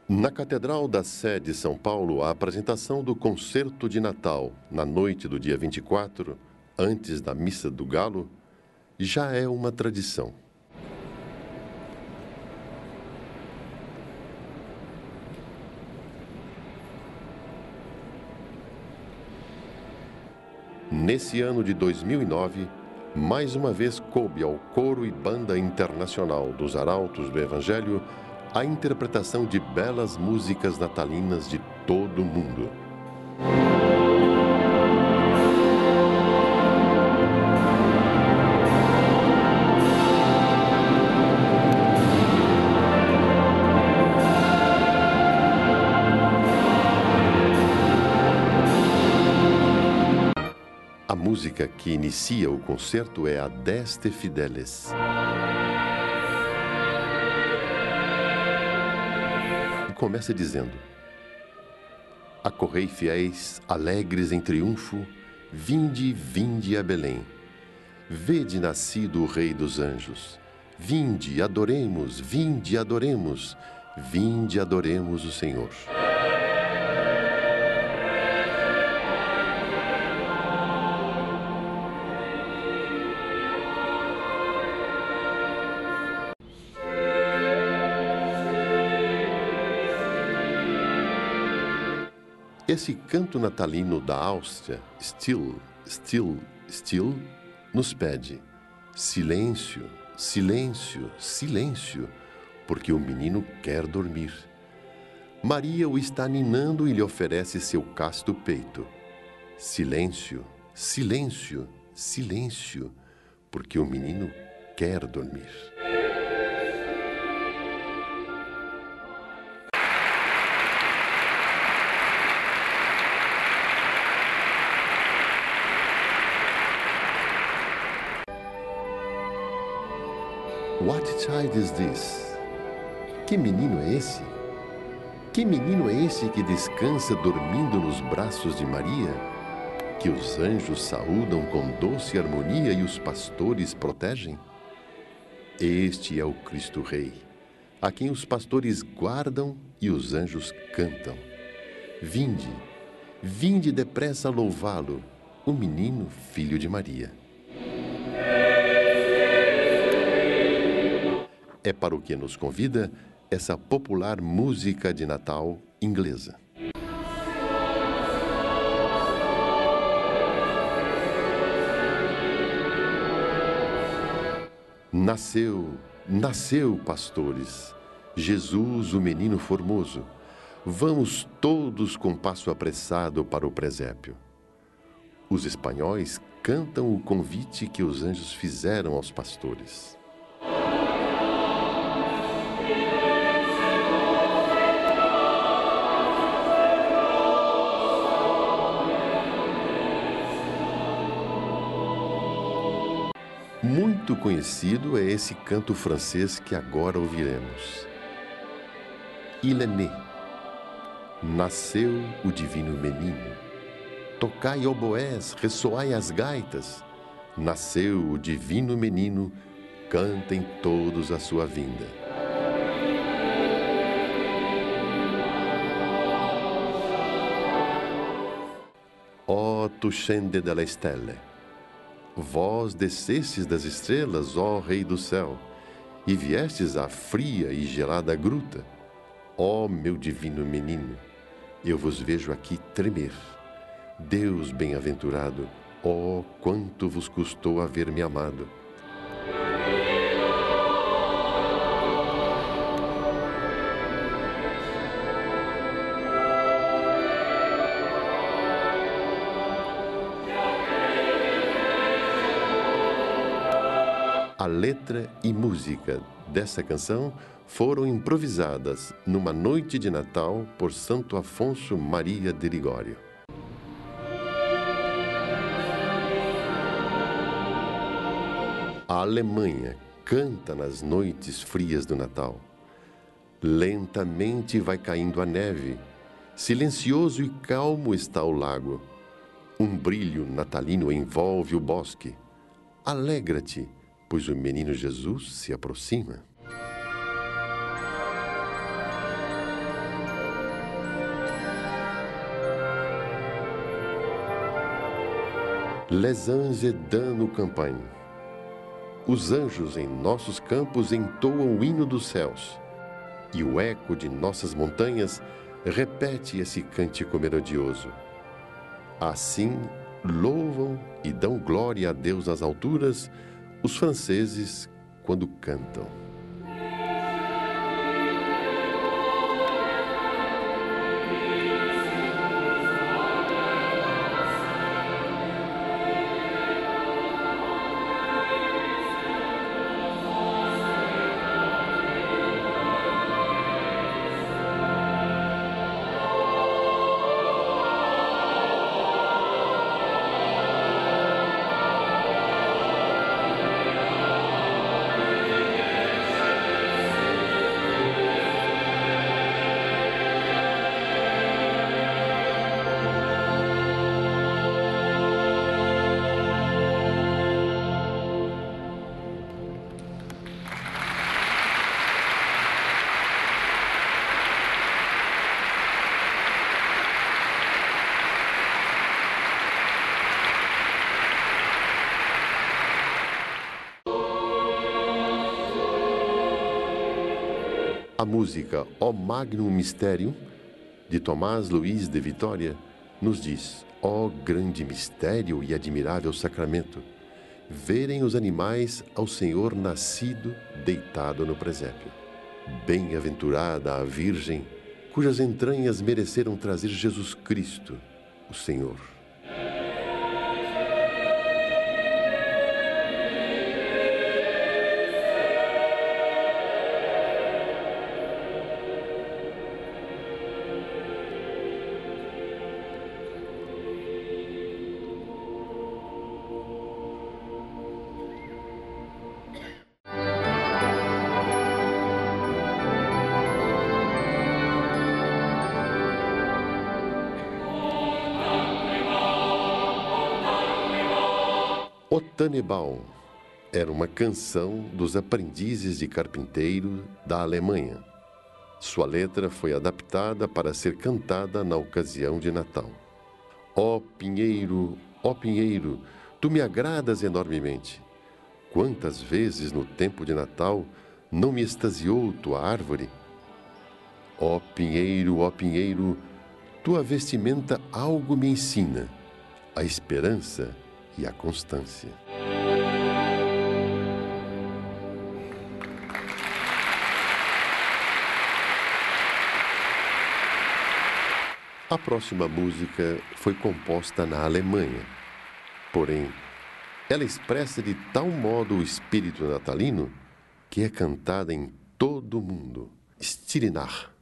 Na Catedral da Sé de São Paulo, a apresentação do Concerto de Natal, na noite do dia 24, antes da Missa do Galo, já é uma tradição. Nesse ano de 2009, mais uma vez coube ao Coro e Banda Internacional dos Arautos do Evangelho a interpretação de belas músicas natalinas de todo o mundo. A música que inicia o concerto é a Adeste Fideles. E começa dizendo: Acorrei fiéis, alegres em triunfo, vinde, vinde a Belém. Vede nascido o Rei dos Anjos. Vinde, adoremos, vinde, adoremos, vinde, adoremos o Senhor. Esse canto natalino da Áustria, Still, Still, Still, nos pede silêncio, silêncio, silêncio, porque o menino quer dormir. Maria o está ninando e lhe oferece seu casto peito. Silêncio, silêncio, silêncio, porque o menino quer dormir. What child is this? Que menino é esse? Que menino é esse que descansa dormindo nos braços de Maria? Que os anjos saúdam com doce harmonia e os pastores protegem? Este é o Cristo Rei, a quem os pastores guardam e os anjos cantam. Vinde, vinde depressa louvá-lo, o menino filho de Maria. É para o que nos convida essa popular música de Natal inglesa. Nasceu, nasceu, pastores, Jesus, o menino formoso. Vamos todos com passo apressado para o presépio. Os espanhóis cantam o convite que os anjos fizeram aos pastores. Muito conhecido é esse canto francês que agora ouviremos. Il est né. Nasceu o divino menino. Tocai oboés, ressoai as gaitas. Nasceu o divino menino, cantem todos a sua vinda. Ó tu scende della stelle. Vós descestes das estrelas, ó Rei do céu, e viestes à fria e gelada gruta. Ó meu divino menino, eu vos vejo aqui tremer. Deus bem-aventurado, ó quanto vos custou haver-me amado. A letra e música dessa canção foram improvisadas numa noite de Natal por Santo Afonso Maria de Ligório. A Alemanha canta nas noites frias do Natal. Lentamente vai caindo a neve, silencioso e calmo está o lago. Um brilho natalino envolve o bosque. Alegra-te, pois o menino Jesus se aproxima. Les anges dans nos campagnes. Os anjos em nossos campos entoam o hino dos céus, e o eco de nossas montanhas repete esse cântico melodioso. Assim, louvam e dão glória a Deus nas alturas os franceses quando cantam. A música O Magnum Mysterium, de Tomás Luís de Vitória, nos diz: ó grande mistério e admirável sacramento, verem os animais ao Senhor nascido deitado no presépio. Bem-aventurada a Virgem, cujas entranhas mereceram trazer Jesus Cristo, o Senhor. O Tannenbaum era uma canção dos aprendizes de carpinteiro da Alemanha. Sua letra foi adaptada para ser cantada na ocasião de Natal. Ó Pinheiro, tu me agradas enormemente. Quantas vezes no tempo de Natal não me extasiou tua árvore? Ó Pinheiro, tua vestimenta algo me ensina, a esperança e a constância. A próxima música foi composta na Alemanha. Porém, ela expressa de tal modo o espírito natalino que é cantada em todo o mundo. Stille Nacht.